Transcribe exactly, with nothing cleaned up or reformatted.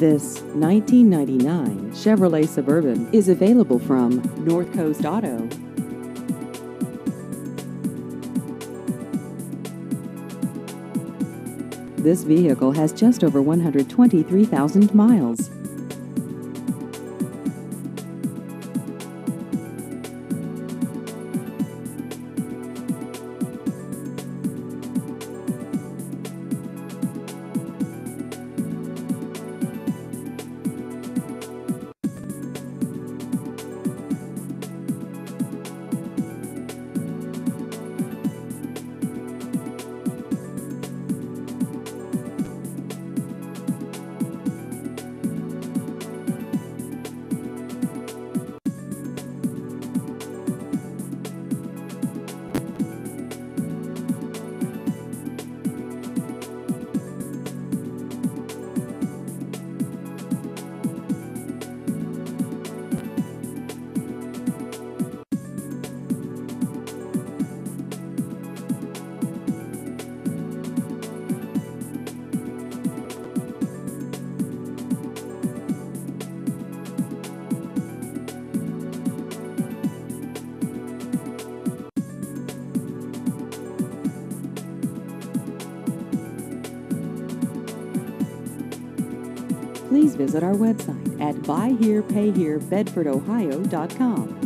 This nineteen ninety-nine Chevrolet Suburban is available from North Coast Auto. This vehicle has just over one hundred twenty-three thousand miles. Please visit our website at buy here pay here bedford ohio dot com.